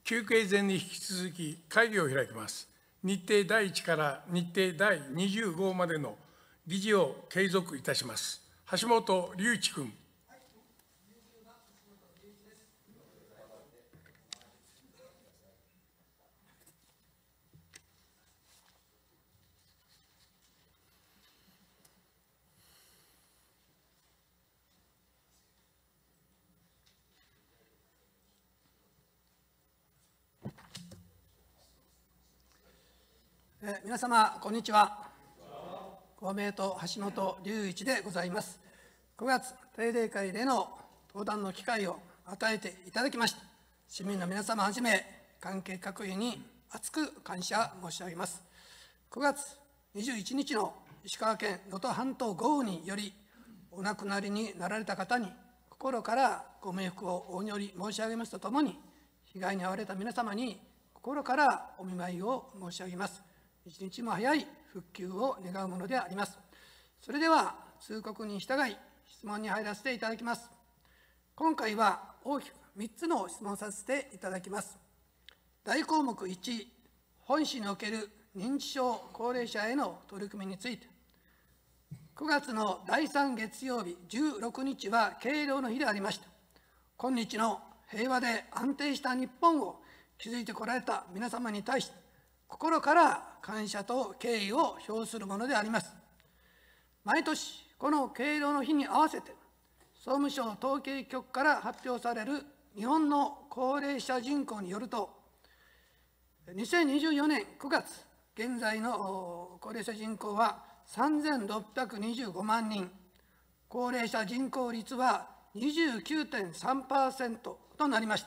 休憩前に引き続き会議を開きます。日程第1から日程第20号までの議事を継続いたします。橋本龍一君。 皆様、こんにちは。公明党、橋本龍一でございます。9月定例会での登壇の機会を与えていただきました。市民の皆様はじめ、関係各位に厚く感謝申し上げます。9月21日の石川県能登半島豪雨により、お亡くなりになられた方に、心からご冥福をお祈り申し上げますとともに、被害に遭われた皆様に心からお見舞いを申し上げます。一日も早い復旧を願うものであります。それでは通告に従い質問に入らせていただきます。今回は大きく3つの質問をさせていただきます。大項目1、本市における認知症高齢者への取り組みについて、9月の第3月曜日16日は敬老の日でありました。今日の平和で安定した日本を築いてこられた皆様に対して、心から感謝と敬意を表するものであります。毎年、この敬老の日に合わせて、総務省統計局から発表される日本の高齢者人口によると、2024年9月現在の高齢者人口は3625万人、高齢者人口率は 29.3% となりました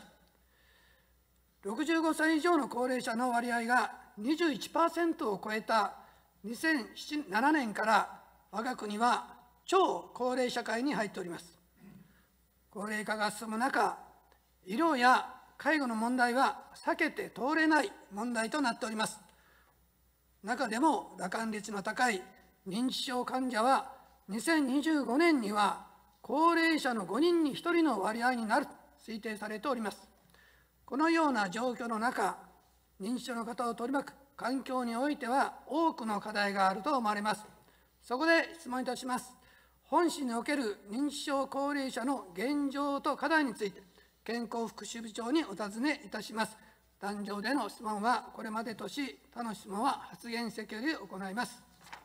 。65歳以上の高齢者の割合が21% を超えた2007年から我が国は超高齢社会に入っております。高齢化が進む中、医療や介護の問題は避けて通れない問題となっております。中でも羅漢率の高い認知症患者は2025年には高齢者の5人に1人の割合になると推定されております。このような状況の中、認知症の方を取り巻く環境においては多くの課題があると思われます。そこで質問いたします。本市における認知症高齢者の現状と課題について、健康福祉部長にお尋ねいたします。壇上での質問はこれまでとし、他の質問は発言席より行います。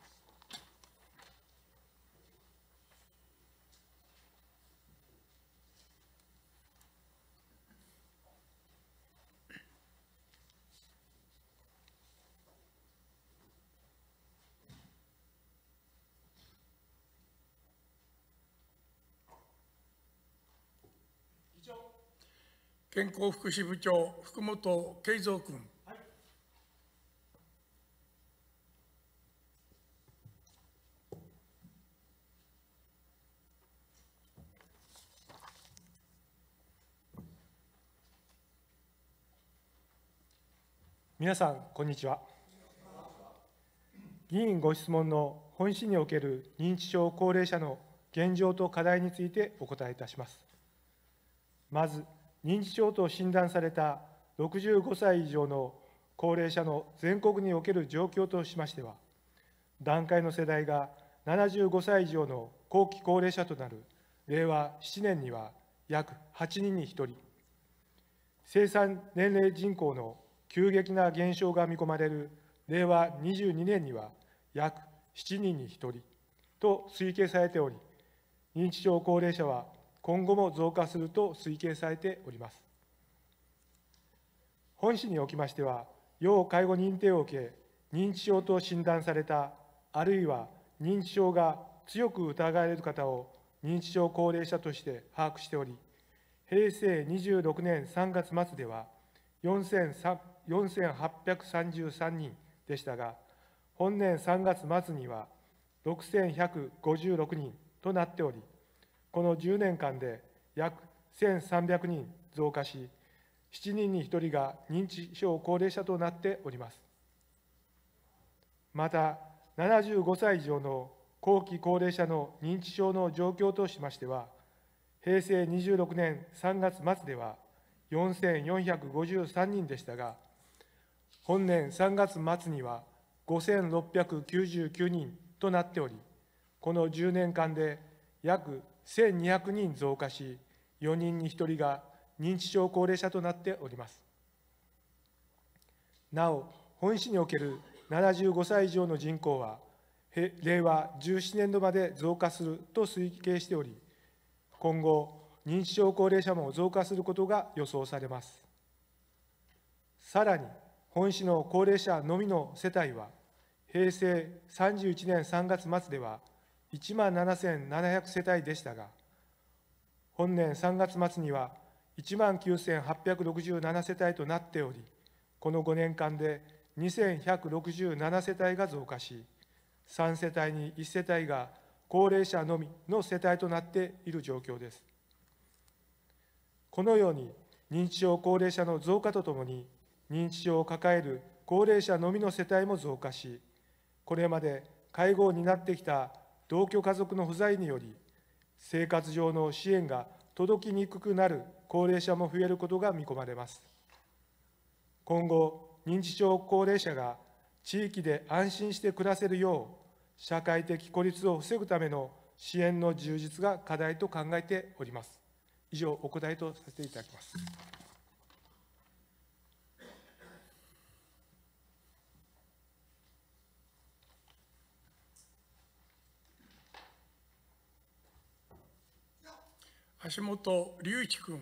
健康福祉部長、福本圭三君。 皆さん、こんにちは。議員ご質問の本市における認知症高齢者の現状と課題についてお答えいたします。まず、認知症と診断された65歳以上の高齢者の全国における状況としましては、団塊の世代が75歳以上の後期高齢者となる令和7年には約8人に1人、生産年齢人口の急激な減少が見込まれる令和22年には約7人に1人と推計されており、認知症高齢者は今後も増加すると推計されております。本市におきましては、要介護認定を受け、認知症と診断された、あるいは認知症が強く疑われる方を認知症高齢者として把握しており、平成26年3月末では4833人でしたが、本年3月末には6156人となっており、この10年間で約1300人増加し、7人に1人が認知症高齢者となっております。また、75歳以上の後期高齢者の認知症の状況としましては、平成26年3月末では 4453人でしたが、本年3月末には5699人となっており、この10年間で約1200人増加し、4人に1人が認知症高齢者となっております。なお、本市における75歳以上の人口は、令和17年度まで増加すると推計しており、今後、認知症高齢者も増加することが予想されます。さらに、本市の高齢者のみの世帯は、平成31年3月末では17,700世帯でしたが、本年3月末には19,867世帯となっており、この5年間で2,167世帯が増加し、3世帯に1世帯が高齢者のみの世帯となっている状況です。このように、認知症高齢者の増加とともに、認知症を抱える高齢者のみの世帯も増加し、これまで介護を担ってきた同居家族の不在により、生活上の支援が届きにくくなる高齢者も増えることが見込まれます。今後、認知症高齢者が地域で安心して暮らせるよう、社会的孤立を防ぐための支援の充実が課題と考えております。以上、お答えとさせていただきます。 橋本龍一君。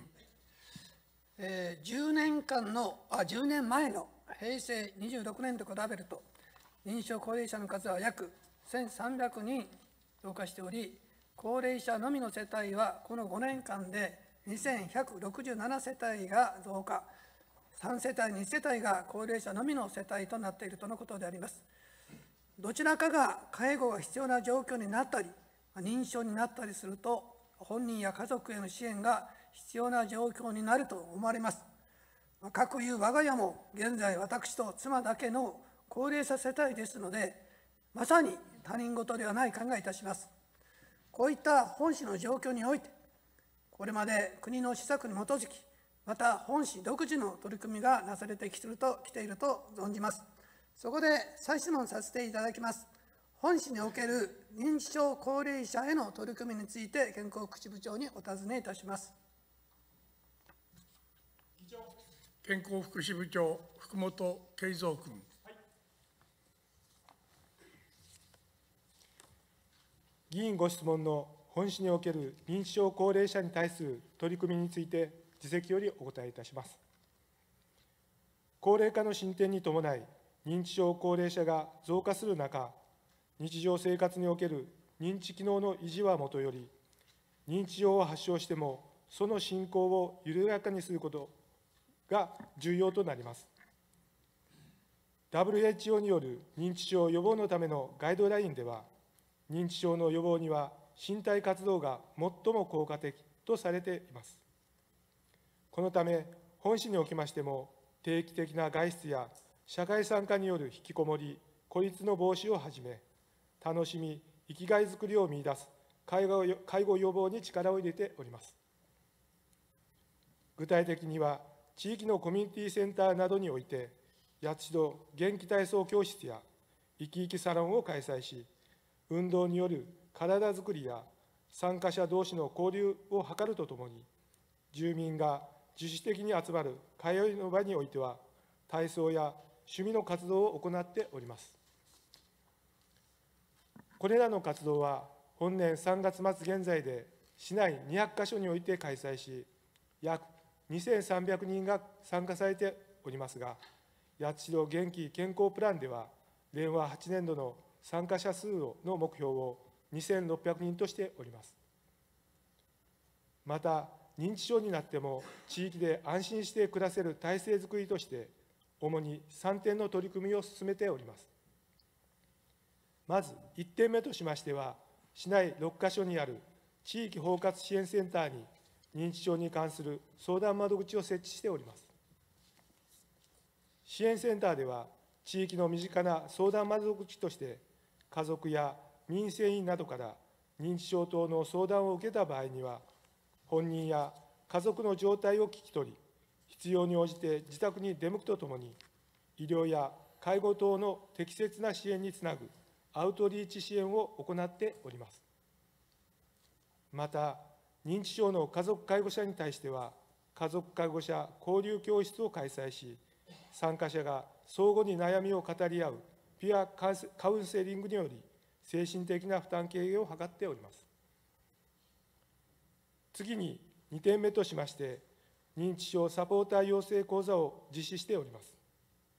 10年前の平成26年と比べると、認知症高齢者の数は約1300人増加しており、高齢者のみの世帯はこの5年間で2167世帯が増加、3世帯、2世帯が高齢者のみの世帯となっているとのことであります。どちらかが介護が必要な状況になったり、認知症になったりすると、本人や家族への支援が必要な状況になると思われます。かくいう我が家も現在私と妻だけの高齢者世帯ですので、まさに他人事ではない考えいたします。こういった本市の状況において、これまで国の施策に基づき、また本市独自の取り組みがなされてきていると存じます。そこで再質問させていただきます。本市における認知症高齢者への取り組みについて、健康福祉部長にお尋ねいたします。 健康福祉部長、福本圭三君。 議員ご質問の本市における認知症高齢者に対する取り組みについて、自責よりお答えいたします。高齢化の進展に伴い、認知症高齢者が増加する中、日常生活における認知機能の維持はもとより、認知症を発症しても、その進行を緩やかにすることが重要となります。WHO による認知症予防のためのガイドラインでは、認知症の予防には身体活動が最も効果的とされています。このため、本市におきましても、定期的な外出や社会参加による引きこもり、孤立の防止をはじめ、楽しみ、生きがいづくりを見出す介護予防に力を入れております。具体的には、地域のコミュニティセンターなどにおいて、八代元気体操教室や生き生きサロンを開催し、運動による体づくりや参加者同士の交流を図るとともに、住民が自主的に集まる通いの場においては、体操や趣味の活動を行っております。これらの活動は、本年3月末現在で市内200カ所において開催し、約2300人が参加されておりますが、八代元気健康プランでは、令和8年度の参加者数の目標を2600人としております。また、認知症になっても地域で安心して暮らせる体制づくりとして、主に3点の取り組みを進めております。まず1点目としましては、市内6カ所にある地域包括支援センターに認知症に関する相談窓口を設置しております。支援センターでは、地域の身近な相談窓口として、家族や民生委員などから認知症等の相談を受けた場合には、本人や家族の状態を聞き取り、 必要に応じて自宅に出向くとともに、医療や介護等の適切な支援につなぐアウトリーチ支援を行っております。また、認知症の家族介護者に対しては、家族介護者交流教室を開催し、参加者が相互に悩みを語り合うピアカウンセリングにより、精神的な負担軽減を図っております。次に2点目としまして、認知症サポーター養成講座を実施しております。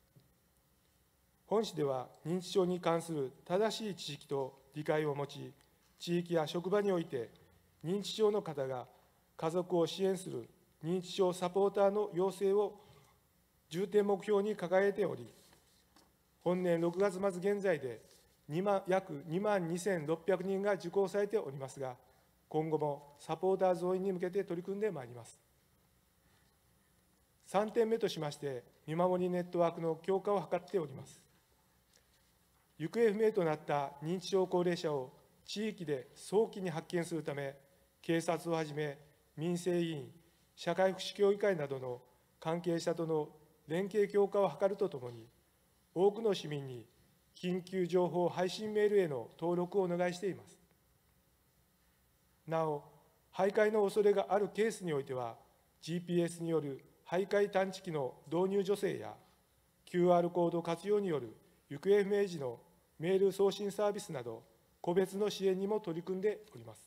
本市では、認知症に関する正しい知識と理解を持ち、地域や職場において、認知症の方が家族を支援する認知症サポーターの養成を重点目標に掲げており、本年6月末現在で約2万2600人が受講されておりますが、今後もサポーター増員に向けて取り組んでまいります。3点目としまして、見守りネットワークの強化を図っております。行方不明となった認知症高齢者を地域で早期に発見するため、警察をはじめ民生委員、社会福祉協議会などの関係者との連携強化を図るとともに、多くの市民に緊急情報配信メールへの登録をお願いしています。なお、徘徊の恐れがあるケースにおいては、GPS による徘徊探知機の導入助成や、QR コード活用による行方不明時のメール送信サービスなど、個別の支援にも取り組んでおります。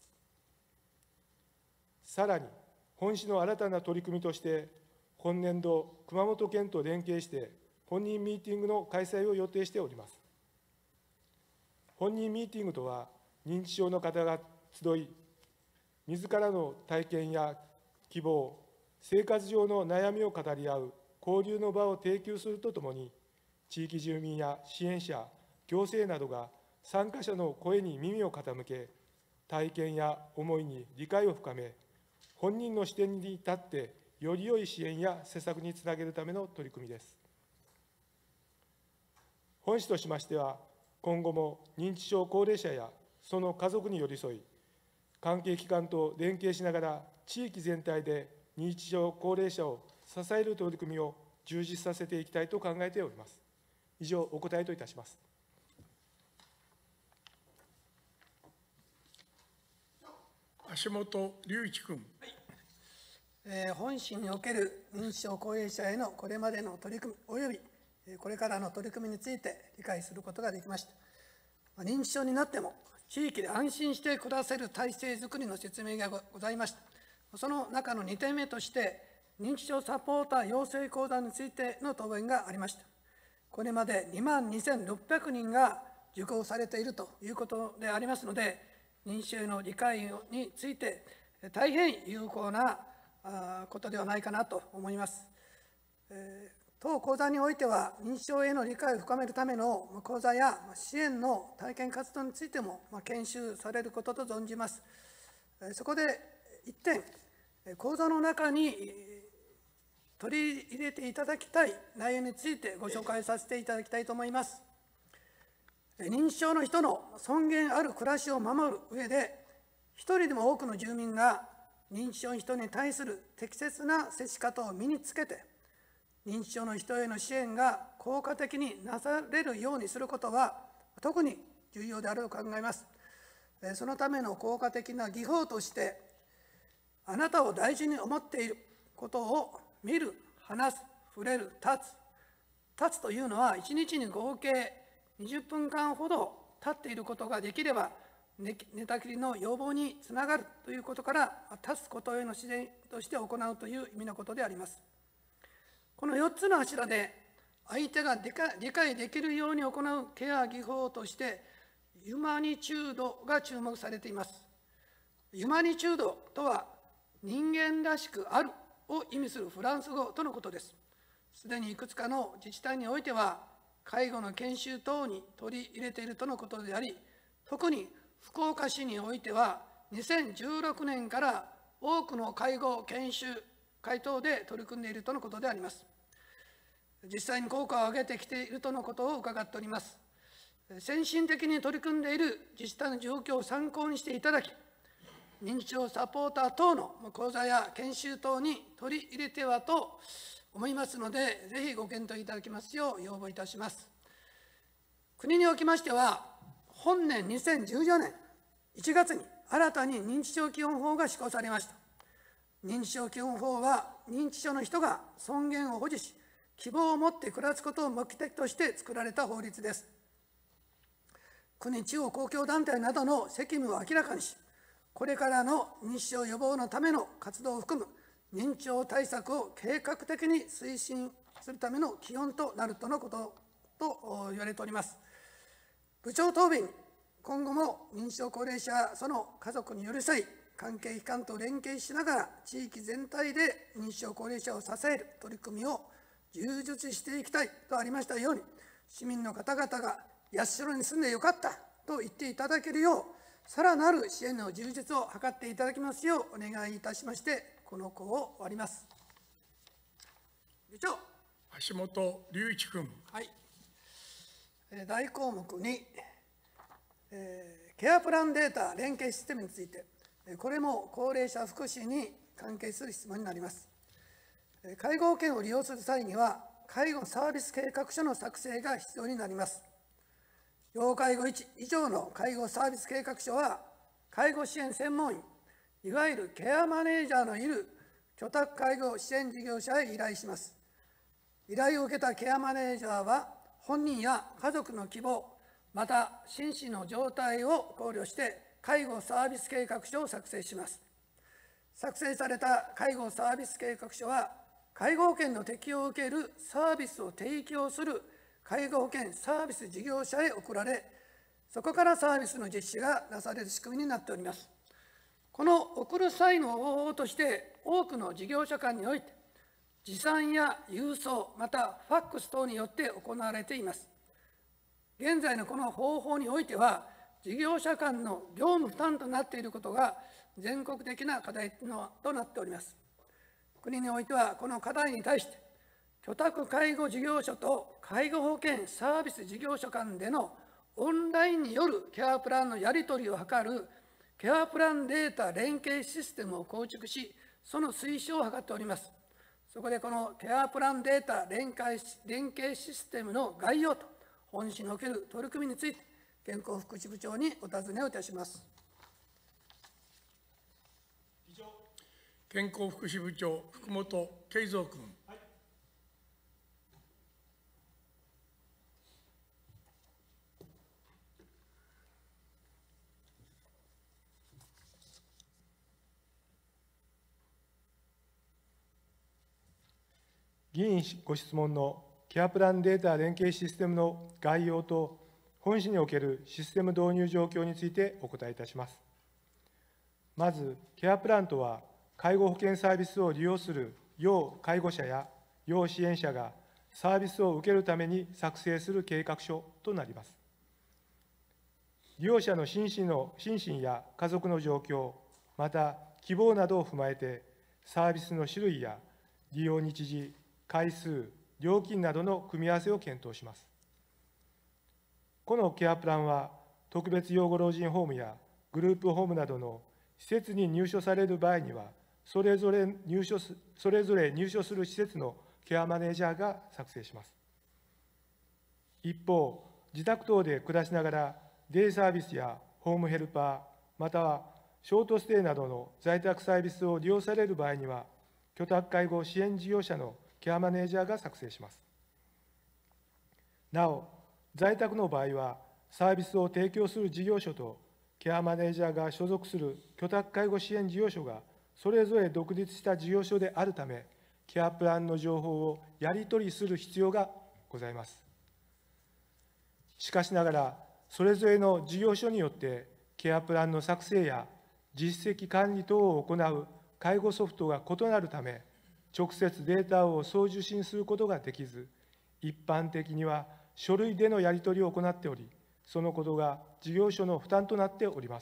さらに、本市の新たな取り組みとして、本年度、熊本県と連携して、本人ミーティングの開催を予定しております。本人ミーティングとは、認知症の方が集い、自らの体験や希望、生活上の悩みを語り合う交流の場を提供するとともに、地域住民や支援者、行政などが参加者の声に耳を傾け、体験や思いに理解を深め、本人の視点に立って、より良い支援や施策につなげるための取り組みです。本市としましては、今後も認知症高齢者やその家族に寄り添い、関係機関と連携しながら、地域全体で認知症高齢者を支える取り組みを充実させていきたいと考えております。以上、お答えといたします。 橋本龍一君。 本市における認知症高齢者へのこれまでの取り組みおよびこれからの取り組みについて理解することができました。認知症になっても地域で安心して暮らせる体制づくりの説明がございました。その中の2点目として、認知症サポーター養成講座についての答弁がありました。これまで2万2600人が受講されているということでありますので、認知症への理解について大変有効なことではないかなと思います。当講座においては、認知症への理解を深めるための講座や支援の体験活動についても研修されることと存じます。そこで一点、講座の中に取り入れていただきたい内容についてご紹介させていただきたいと思います。認知症の人の尊厳ある暮らしを守る上で、一人でも多くの住民が認知症の人に対する適切な接し方を身につけて、認知症の人への支援が効果的になされるようにすることは特に重要であると考えます。そのための効果的な技法として、あなたを大事に思っていることを見る、話す、触れる、立つというのは、1日に合計20分間ほど立っていることができれば、寝たきりの予防につながるということから、立つことへの自然として行うという意味のことであります。この4つの柱で、相手が理解できるように行うケア技法として、ユマニチュードが注目されています。ユマニチュードとは、人間らしくあるを意味するフランス語とのことです。すでにいくつかの自治体においては、介護の研修等に取り入れているとのことであり、特に福岡市においては、2016年から多くの介護研修会等で取り組んでいるとのことであります。実際に効果を上げてきているとのことを伺っております。先進的に取り組んでいる自治体の状況を参考にしていただき、 認知症サポーター等の講座や研修等に取り入れてはと思いますので、ぜひご検討いただきますよう要望いたします。国におきましては、本年2014年1月に新たに認知症基本法が施行されました。認知症基本法は、認知症の人が尊厳を保持し、希望を持って暮らすことを目的として作られた法律です。国、地方公共団体などの責務を明らかにし、これからの認知症予防のための活動を含む認知症対策を計画的に推進するための基本となるとのことと言われております。部長答弁、今後も認知症高齢者、その家族に寄り添い、関係機関と連携しながら、地域全体で認知症高齢者を支える取り組みを充実していきたいとありましたように、市民の方々が八代に住んでよかったと言っていただけるよう、さらなる支援の充実を図っていただきますようお願いいたしまして、この講を終わります。部長。 橋本龍一君。 はい。大項目に、ケアプランデータ連携システムについて、これも高齢者福祉に関係する質問になります。介護保険を利用する際には、介護サービス計画書の作成が必要になります。要介護1以上の介護サービス計画書は、介護支援専門員、いわゆるケアマネージャーのいる居宅介護支援事業者へ依頼します。依頼を受けたケアマネージャーは、本人や家族の希望、また心身の状態を考慮して、介護サービス計画書を作成します。作成された介護サービス計画書は、介護保険の適用を受けるサービスを提供する介護保険サービス事業者へ送られ、そこからサービスの実施がなされる仕組みになっております。この送る際の方法として、多くの事業者間において、持参や郵送、またファックス等によって行われています。現在のこの方法においては、事業者間の業務負担となっていることが全国的な課題となっております。国においては、この課題に対して、居宅介護事業所と介護保険サービス事業所間でのオンラインによるケアプランのやり取りを図るケアプランデータ連携システムを構築し、その推奨を図っております。そこでこのケアプランデータ連携システムの概要と本市における取り組みについて、健康福祉部長にお尋ねをいたします。 健康福祉部長、福本圭三君。 議員ご質問のケアプランデータ連携システムの概要と本市におけるシステム導入状況についてお答えいたします。まず、ケアプランとは、介護保険サービスを利用する要介護者や要支援者がサービスを受けるために作成する計画書となります。利用者の心身や家族の状況、また希望などを踏まえて、サービスの種類や利用日時、回数、料金などの組み合わせを検討します。このケアプランは、特別養護老人ホームやグループホームなどの施設に入所される場合には、それぞれ入所する施設のケアマネージャーが作成します。一方、自宅等で暮らしながら、デイサービスやホームヘルパー、またはショートステイなどの在宅サービスを利用される場合には、居宅介護支援事業者のケアマネージャーが作成します。なお、在宅の場合は、サービスを提供する事業所とケアマネージャーが所属する居宅介護支援事業所がそれぞれ独立した事業所であるため、ケアプランの情報をやり取りする必要がございます。しかしながら、それぞれの事業所によってケアプランの作成や実績管理等を行う介護ソフトが異なるため、直接データを送受信することができず、一般的には書類でのやり取りを行っており、そのことが事業所の負担となっております。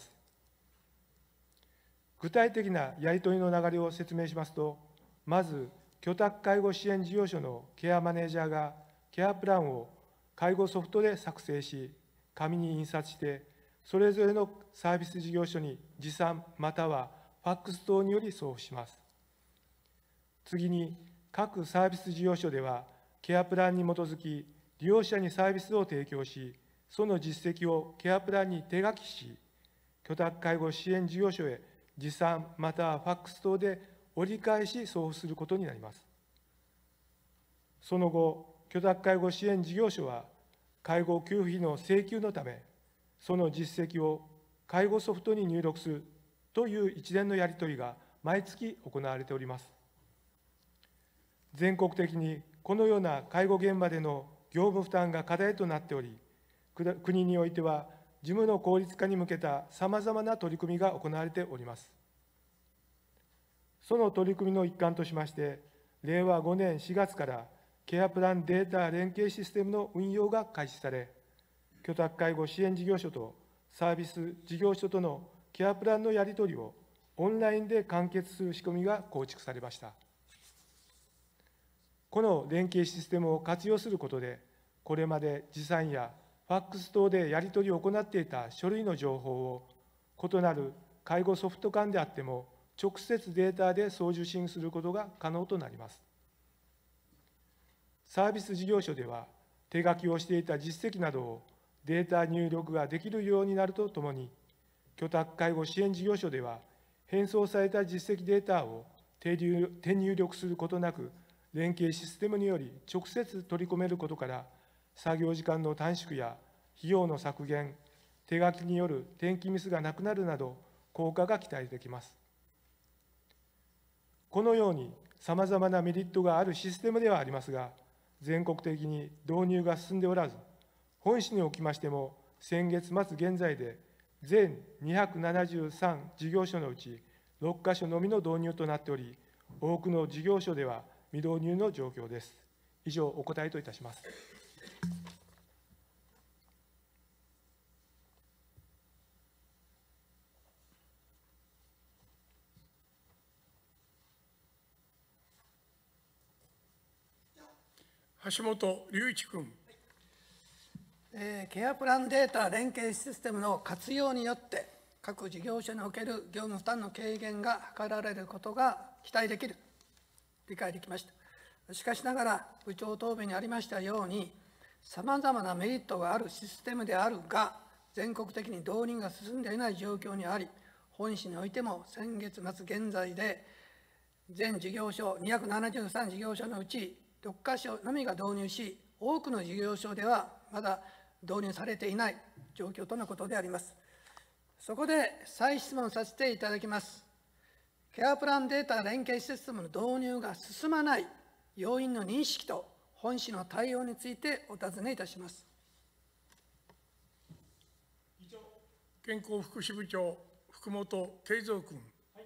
具体的なやり取りの流れを説明しますと、まず、居宅介護支援事業所のケアマネージャーがケアプランを介護ソフトで作成し、紙に印刷して、 それぞれのサービス事業所に持参またはファックス等により送付します。次に、各サービス事業所では、ケアプランに基づき、利用者にサービスを提供し、その実績をケアプランに手書きし、居宅介護支援事業所へ持参またはファックス等で折り返し送付することになります。その後、居宅介護支援事業所は、介護給付費の請求のため、その実績を介護ソフトに入力するという一連のやり取りが毎月行われております。全国的にこのような介護現場での業務負担が課題となっており、国においては事務の効率化に向けたさまざまな取り組みが行われております。その取り組みの一環としまして、令和5年4月からケアプランデータ連携システムの運用が開始され、居宅介護支援事業所とサービス事業所とのケアプランのやり取りをオンラインで完結する仕組みが構築されました。この連携システムを活用することで、これまで持参やファックス等でやり取りを行っていた書類の情報を、異なる介護ソフト間であっても、直接データで送受信することが可能となります。サービス事業所では、手書きをしていた実績などをデータ入力ができるようになるとともに、居宅介護支援事業所では、返送された実績データを手入力することなく、連携システムにより直接取り込めることから、作業時間の短縮や費用の削減、手書きによる転記ミスがなくなるなど、効果が期待できます。このように、さまざまなメリットがあるシステムではありますが、全国的に導入が進んでおらず、本市におきましても、先月末現在で、全273事業所のうち6カ所のみの導入となっており、多くの事業所では未導入の状況です。以上、お答えといたします。 橋本龍一君。 ケアプランデータ連携システムの活用によって、各事業所における業務負担の軽減が図られることが期待できる、理解できました。しかしながら、部長答弁にありましたように、さまざまなメリットがあるシステムであるが、全国的に導入が進んでいない状況にあり、本市においても先月末現在で、全事業所273事業所のうち6カ所のみが導入し、多くの事業所ではまだ導入されていない状況とのことであります。そこで再質問させていただきます。ケアプランデータ連携システムの導入が進まない要因の認識と本市の対応についてお尋ねいたします。 健康福祉部長、福本圭三君。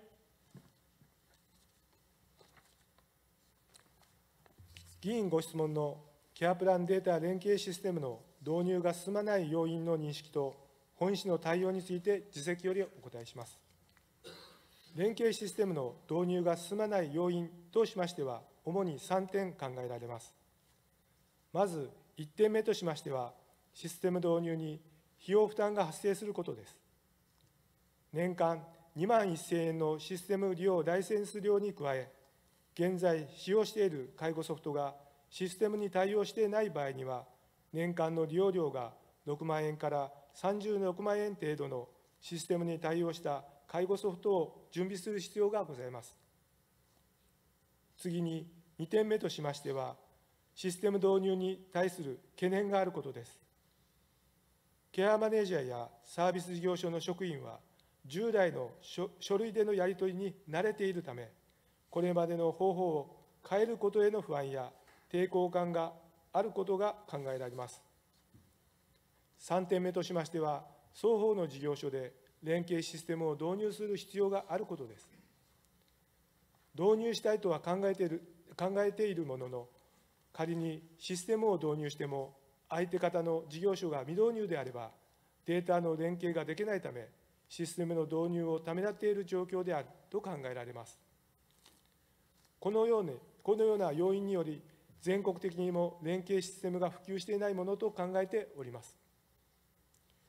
議員ご質問のケアプランデータ連携システムの導入が進まない要因の認識と本市の対応について自責よりお答えします。連携システムの導入が進まない要因としましては、主に3点考えられます。まず1点目としましては、システム導入に費用負担が発生することです。年間2万1000円のシステム利用ライセンス料に加え、現在使用している介護ソフトがシステムに対応していない場合には、年間の利用料が6万円から36万円程度のシステムに対応した介護ソフトを準備する必要がございます。次に2点目としましては、システム導入に対する懸念があることです。ケアマネージャーやサービス事業所の職員は、従来の書類でのやり取りに慣れているため、これまでの方法を変えることへの不安や抵抗感があることが考えられます。3点目としましては、双方の事業所で連携システムを導入する必要があることです。導入したいとは考えているものの、仮にシステムを導入しても、相手方の事業所が未導入であれば、データの連携ができないため、システムの導入をためらっている状況であると考えられます。このような要因により、全国的にも連携システムが普及していないものと考えております。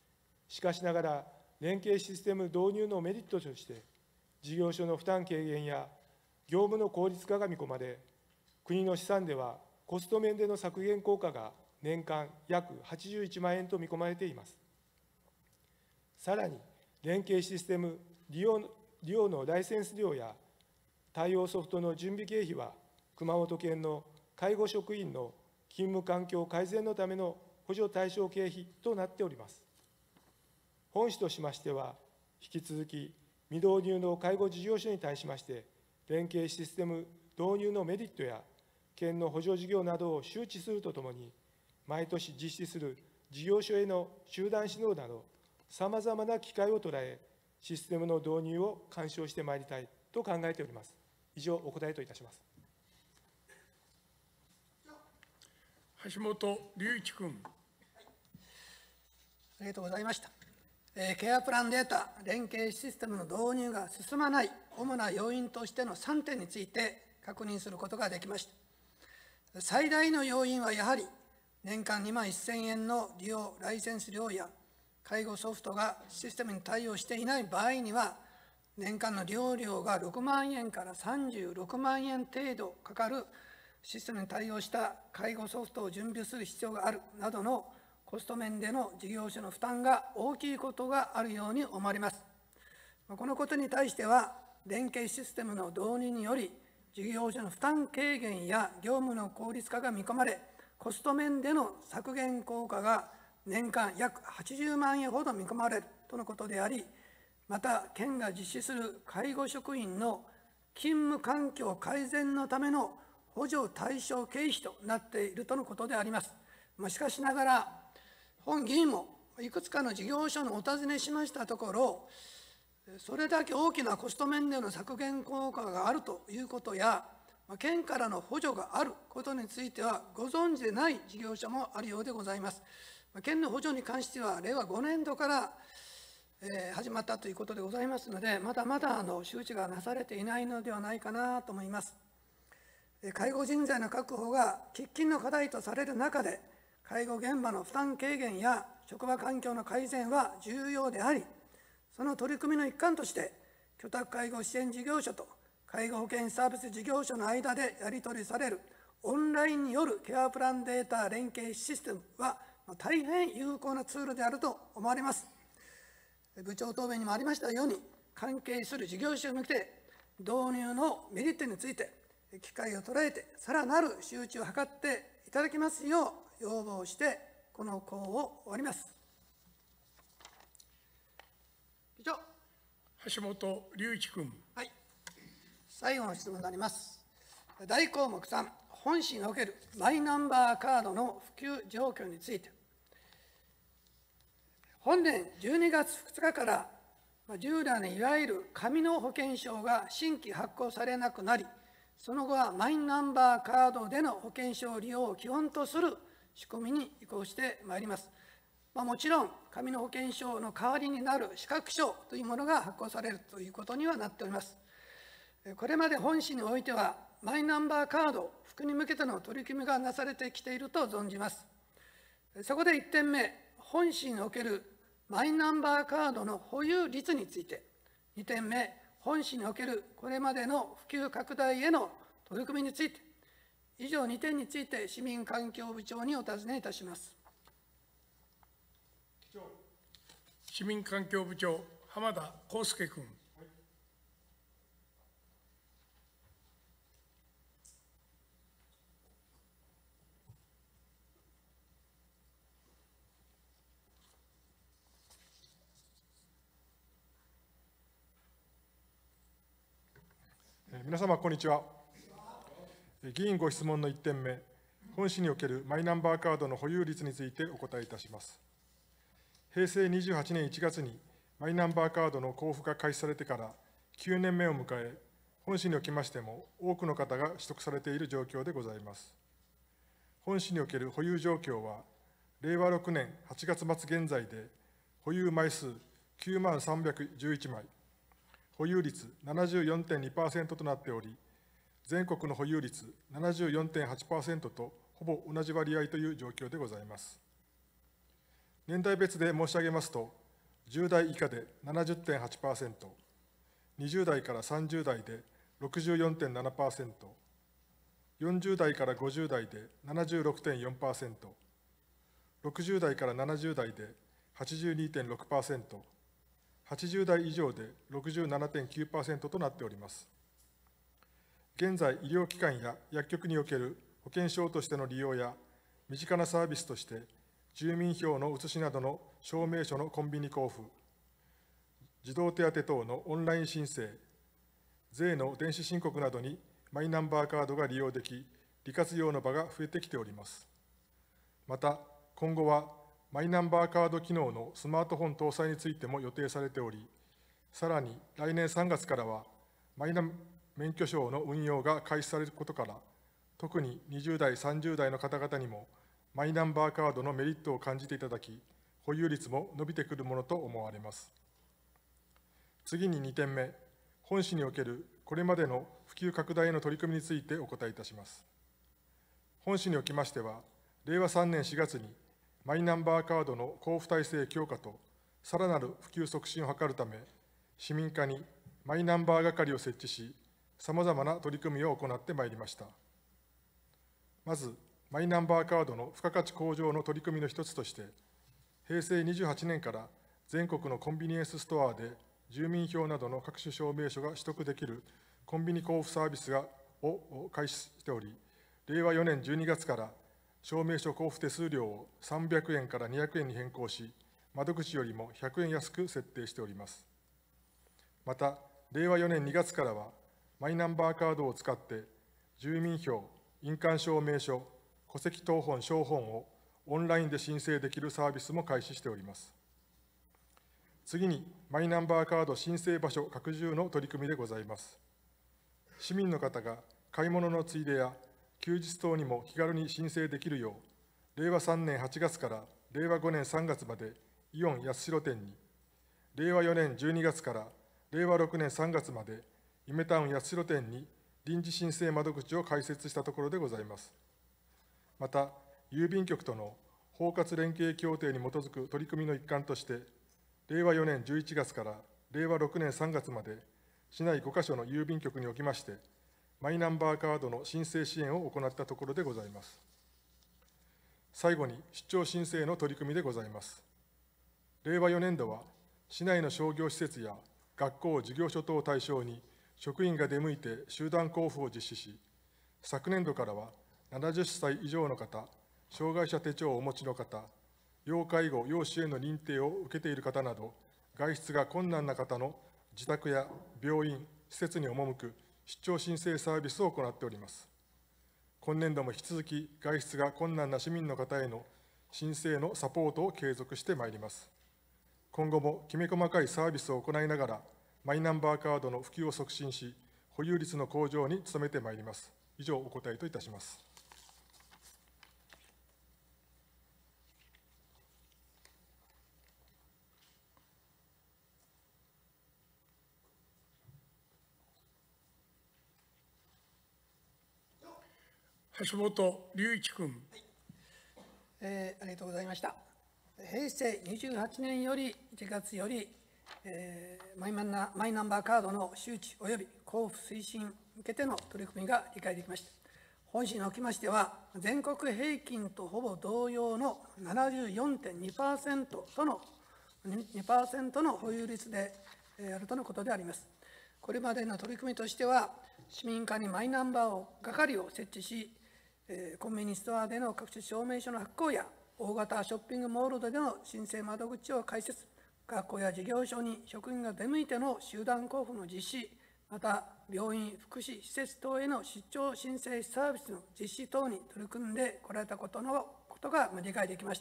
しかしながら、連携システム導入のメリットとして、事業所の負担軽減や業務の効率化が見込まれ、国の試算では、コスト面での削減効果が年間約81万円と見込まれています。さらに、連携システム利用のライセンス料や対応ソフトの準備経費は、熊本県の介護職員の勤務環境改善のための補助対象経費となっております。本市としましては、引き続き未導入の介護事業所に対しまして、連携システム導入のメリットや県の補助事業などを周知するとともに、毎年実施する事業所への集団指導など、さまざまな機会を捉え、システムの導入を監証してまいりたいと考えております。以上、お答えといたします。 橋本龍一君。 ありがとうございました。ケアプランデータ連携システムの導入が進まない主な要因としての3点について確認することができました。最大の要因はやはり、年間2万1000円の利用ライセンス料や、介護ソフトがシステムに対応していない場合には、年間の利用料が6万円から36万円程度かかるシステムに対応した介護ソフトを準備する必要があるなどのコスト面での事業所の負担が大きいことがあるように思われます。このことに対しては、連携システムの導入により、事業所の負担軽減や業務の効率化が見込まれ、コスト面での削減効果が年間約80万円ほど見込まれるとのことであり、また、県が実施する介護職員の勤務環境改善のための補助対象経費となっているとのことであります。しかしながら、本議員もいくつかの事業所のお尋ねしましたところ、それだけ大きなコスト面での削減効果があるということや、県からの補助があることについてはご存知でない事業所もあるようでございます。県の補助に関しては、令和5年度から始まったということでございますので、まだまだ周知がなされていないのではないかなと思います。介護人材の確保が喫緊の課題とされる中で、介護現場の負担軽減や職場環境の改善は重要であり、その取り組みの一環として、居宅介護支援事業所と介護保険サービス事業所の間でやり取りされるオンラインによるケアプランデータ連携システムは大変有効なツールであると思われます。部長答弁にもありましたように、関係する事業所に向けて導入のメリットについて機会を捉えて、さらなる周知を図っていただきますよう要望して、この講を終わります。以上。 橋本龍一君。 はい。最後の質問になります。大項目3、本市におけるマイナンバーカードの普及状況について。本年12月2日から従来のいわゆる紙の保険証が新規発行されなくなり、その後はマイナンバーカードでの保険証利用を基本とする仕組みに移行してまいります。もちろん、紙の保険証の代わりになる資格証というものが発行されるということにはなっております。これまで本市においては、マイナンバーカード普及に向けての取り組みがなされてきていると存じます。そこで1点目、本市におけるマイナンバーカードの保有率について、2点目、本市におけるこれまでの普及拡大への取り組みについて、以上2点について市民環境部長にお尋ねいたします。 市民環境部長、浜田康介君。 皆様、こんにちは。議員ご質問の1点目、本市におけるマイナンバーカードの保有率についてお答えいたします。平成28年1月にマイナンバーカードの交付が開始されてから9年目を迎え、本市におきましても多くの方が取得されている状況でございます。本市における保有状況は、令和6年8月末現在で保有枚数9万311枚、保有率 74.2% となっており、全国の保有率 74.8% とほぼ同じ割合という状況でございます。年代別で申し上げますと、 10代以下で 70.8%、20代から30代で 64.7%、40代から50代で 76.4%、60代から70代で 82.6%、80代以上で 67.9% となっております。現在、医療機関や薬局における保険証としての利用や、身近なサービスとして、住民票の写しなどの証明書のコンビニ交付、児童手当等のオンライン申請、税の電子申告などにマイナンバーカードが利用でき、利活用の場が増えてきております。また、今後はマイナンバーカード機能のスマートフォン搭載についても予定されており、さらに来年3月からは、マイナ免許証の運用が開始されることから、特に20代、30代の方々にも、マイナンバーカードのメリットを感じていただき、保有率も伸びてくるものと思われます。次に2点目、本市におけるこれまでの普及拡大への取り組みについてお答えいたします。本市におきましては、令和3年4月に、マイナンバーカードの交付体制強化と、さらなる普及促進を図るため、市民課にマイナンバー係を設置し、さまざまな取り組みを行ってまいりました。まず、マイナンバーカードの付加価値向上の取り組みの一つとして、平成28年から全国のコンビニエンスストアで住民票などの各種証明書が取得できるコンビニ交付サービスを開始しており、令和4年12月から証明書交付手数料を300円から200円に変更し、窓口よりも100円安く設定しております。また、令和4年2月からは、マイナンバーカードを使って、住民票、印鑑証明書、戸籍謄本証本をオンラインで申請できるサービスも開始しております。次に、マイナンバーカード申請場所拡充の取り組みでございます。市民の方が買い物のついでや休日等にも気軽に申請できるよう、令和3年8月から令和5年3月までイオン八代店に、令和4年12月から令和6年3月までイメタウン八代店に臨時申請窓口を開設したところでございます。また、郵便局との包括連携協定に基づく取り組みの一環として、令和4年11月から令和6年3月まで、市内5カ所の郵便局におきまして、マイナンバーカードの申請支援を行ったところでございます。最後に、出張申請の取り組みでございます。令和4年度は、市内の商業施設や学校、事業所等を対象に、職員が出向いて集団交付を実施し、昨年度からは70歳以上の方、障害者手帳をお持ちの方、要介護・要支援の認定を受けている方など、外出が困難な方の自宅や病院、施設に赴く出張申請サービスを行っております。今年度も引き続き、外出が困難な市民の方への申請のサポートを継続してまいります。今後もきめ細かいサービスを行いながら、マイナンバーカードの普及を促進し、保有率の向上に努めてまいります。以上、お答えといたします。 橋本龍一君。 ありがとうございました。平成28年より1月より、マイナンバーカードの周知及び交付推進に向けての取り組みが理解できました。本市におきましては、全国平均とほぼ同様の 74.2% との2% の保有率であるとのことであります。これまでの取り組みとしては、市民課にマイナンバー係を設置し、コンビニストアでの各種証明書の発行や、大型ショッピングモールでの申請窓口を開設、学校や事業所に職員が出向いての集団交付の実施、また病院、福祉施設等への出張申請サービスの実施等に取り組んでこられたことが理解できました。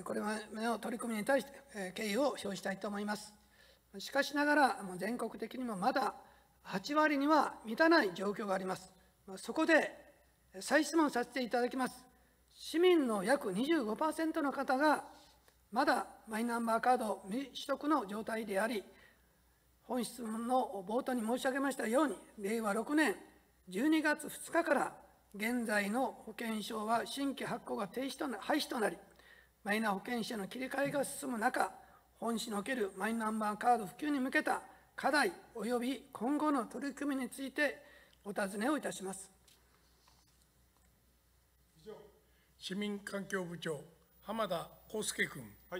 これまでの取り組みに対して敬意を表したいと思います。しかしながら、全国的にもまだ8割には満たない状況があります。そこで再質問させていただきます。市民の約 25% の方がまだマイナンバーカード未取得の状態であり、本質問の冒頭に申し上げましたように、令和6年12月2日から現在の保険証は新規発行が廃止となり、 マイナ保険証の切り替えが進む中、本市におけるマイナンバーカード普及に向けた課題及び今後の取り組みについてお尋ねをいたします。 市民環境部長、浜田康介君。 はい。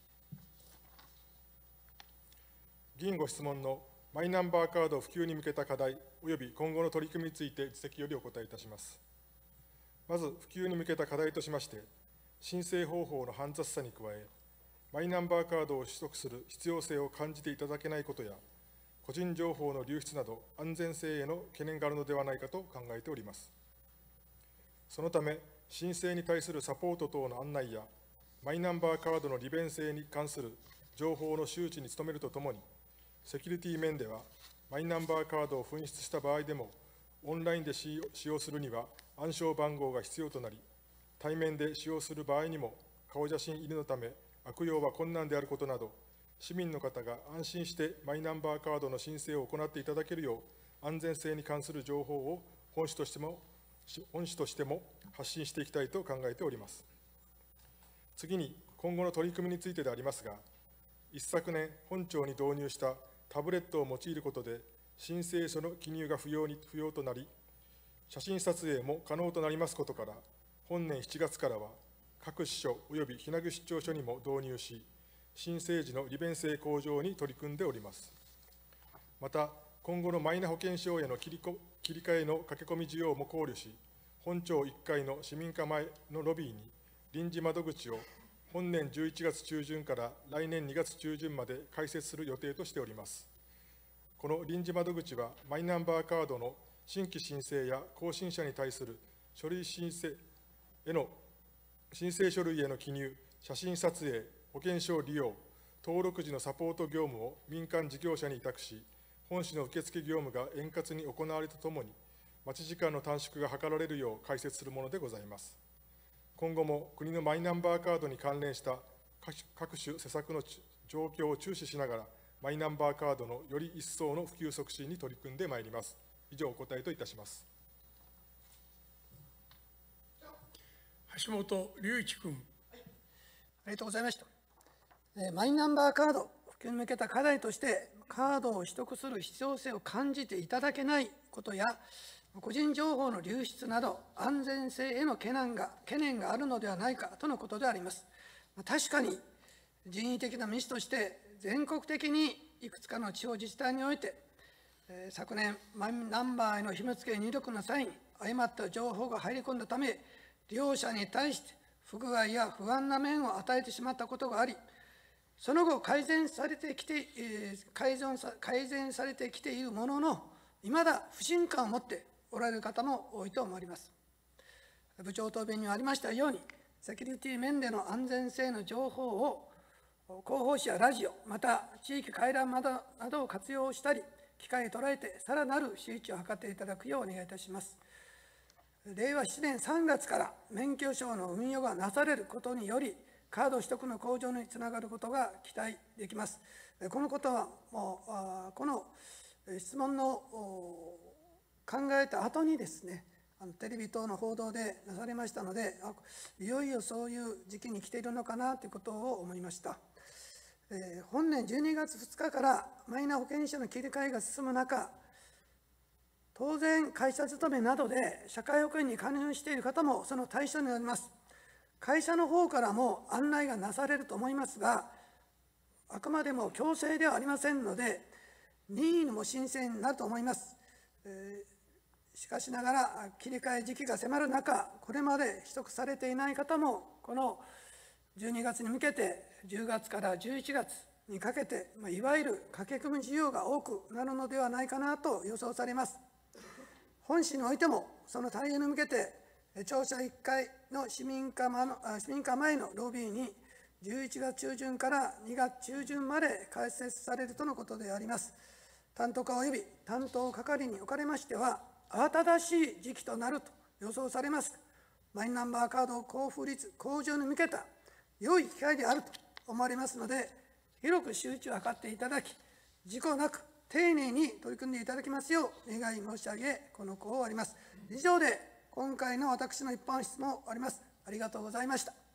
議員ご質問のマイナンバーカード普及に向けた課題及び今後の取り組みについて、自責よりお答えいたします。まず、普及に向けた課題としまして、申請方法の煩雑さに加え、マイナンバーカードを取得する必要性を感じていただけないことや、個人情報の流出など安全性への懸念があるのではないかと考えております。そのため、申請に対するサポート等の案内や、マイナンバーカードの利便性に関する情報の周知に努めるとともに、セキュリティ面では、マイナンバーカードを紛失した場合でも、オンラインで使用するには暗証番号が必要となり、対面で使用する場合にも顔写真入りのため悪用は困難であることなど、市民の方が安心してマイナンバーカードの申請を行っていただけるよう、安全性に関する情報を本市としても発信していきたいと考えております。次に、今後の取り組みについてでありますが、一昨年、本庁に導入したタブレットを用いることで、申請書の記入が不要となり、写真撮影も可能となりますことから、本年7月からは、各支所及び日名具出張所にも導入し、申請時の利便性向上に取り組んでおります。また、今後のマイナ保険証への切り替えの駆け込み需要も考慮し、本庁1階の市民課前のロビーに臨時窓口を本年11月中旬から来年2月中旬まで開設する予定としております。この臨時窓口は、マイナンバーカードの新規申請や更新者に対する書類申請書類への記入、写真撮影、保険証利用、登録時のサポート業務を民間事業者に委託し、本市の受付業務が円滑に行われるとともに、待ち時間の短縮が図られるよう開設するものでございます。今後も国のマイナンバーカードに関連した各種施策の状況を注視しながら、マイナンバーカードのより一層の普及促進に取り組んでまいります。以上、お答えといたします。 橋本龍一君。 ありがとうございました。マイナンバーカード普及に向けた課題として、カードを取得する必要性を感じていただけないことや、個人情報の流出など、安全性への懸念があるのではないかとのことであります。確かに、人為的なミスとして、全国的にいくつかの地方自治体において、昨年、マイナンバーへの紐付け入力の際に誤った情報が入り込んだため、利用者に対して不具合や不安な面を与えてしまったことがあり、その後改善されてきているものの、いまだ不信感を持っておられる方も多いと思われます。部長答弁にありましたように、セキュリティ面での安全性の情報を広報誌やラジオ、また地域回覧などを活用したり、機会を捉えてさらなる周知を図っていただくようお願いいたします。令和7年3月から免許証の運用がなされることにより、カード取得の向上につながることが期待できます。このことはもう、この質問の考えた後にですね、テレビ等の報道でなされましたので、いよいよそういう時期に来ているのかなということを思いました。本年12月2日からマイナ保険証の切り替えが進む中、当然、会社勤めなどで社会保険に加入している方もその対象になります。会社の方からも案内がなされると思いますが、あくまでも強制ではありませんので、任意の申請になると思います。しかしながら、切り替え時期が迫る中、これまで取得されていない方も、この12月に向けて、10月から11月にかけて、いわゆる駆け込み需要が多くなるのではないかなと予想されます。本市においても、その対応に向けて、庁舎1階の市民課前のロビーに、11月中旬から2月中旬まで開設されるとのことであります。担当課及び担当係におかれましては、慌ただしい時期となると予想されます。マイナンバーカード交付率向上に向けた良い機会であると思われますので、広く周知を図っていただき、事故なく丁寧に取り組んでいただきますよう願い申し上げ、この講を終わります。以上で今回の私の一般質問を終わります。ありがとうございました。